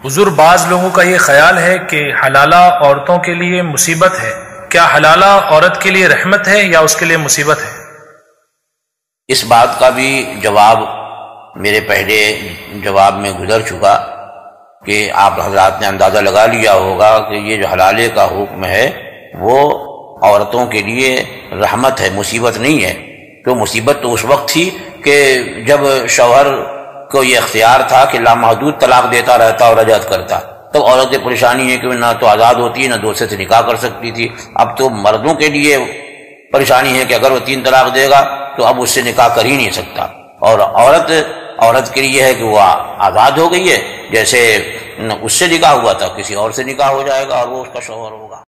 हुजूर, बाज लोगों का ये ख्याल है कि हलाला औरतों के लिए मुसीबत है। क्या हलाला औरत के लिए रहमत है या उसके लिए मुसीबत है? इस बात का भी जवाब मेरे पहले जवाब में गुजर चुका कि आप हजरात ने अंदाज़ा लगा लिया होगा कि ये जो हलाले का हुक्म है वो औरतों के लिए रहमत है, मुसीबत नहीं है। तो मुसीबत तो उस वक्त थी कि जब शौहर को ये अख्तियार था कि लामहदूद तलाक देता रहता और रजत करता, तो औरतें परेशानी है कि ना तो आज़ाद होती है ना दूसरे से निकाह कर सकती थी। अब तो मर्दों के लिए परेशानी है कि अगर वो 3 तलाक देगा तो अब उससे निकाह कर ही नहीं सकता। और औरत के लिए है कि वह आज़ाद हो गई है, जैसे उससे निकाह हुआ था किसी और से निकाह हो जाएगा और वो उसका शौहर होगा।